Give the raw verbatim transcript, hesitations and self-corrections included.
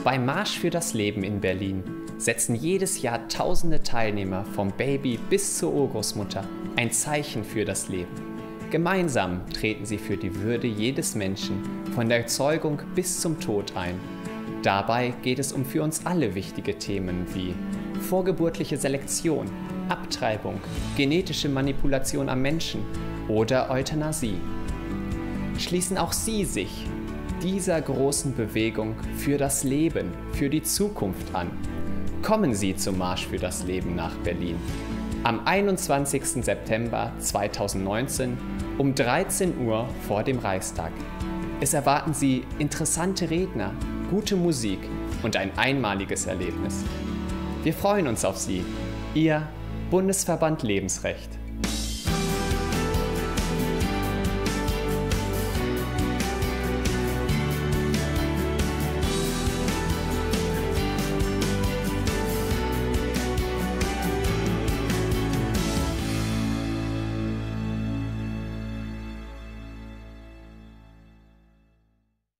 Beim Marsch für das Leben in Berlin setzen jedes Jahr tausende Teilnehmer vom Baby bis zur Urgroßmutter ein Zeichen für das Leben. Gemeinsam treten sie für die Würde jedes Menschen von der Zeugung bis zum Tod ein. Dabei geht es um für uns alle wichtige Themen wie vorgeburtliche Selektion, Abtreibung, genetische Manipulation am Menschen oder Euthanasie. Schließen auch Sie sich dieser großen Bewegung für das Leben, für die Zukunft an. Kommen Sie zum Marsch für das Leben nach Berlin. Am einundzwanzigsten September zweitausendneunzehn um dreizehn Uhr vor dem Reichstag. Es erwarten Sie interessante Redner, gute Musik und ein einmaliges Erlebnis. Wir freuen uns auf Sie. Ihr Bundesverband Lebensrecht.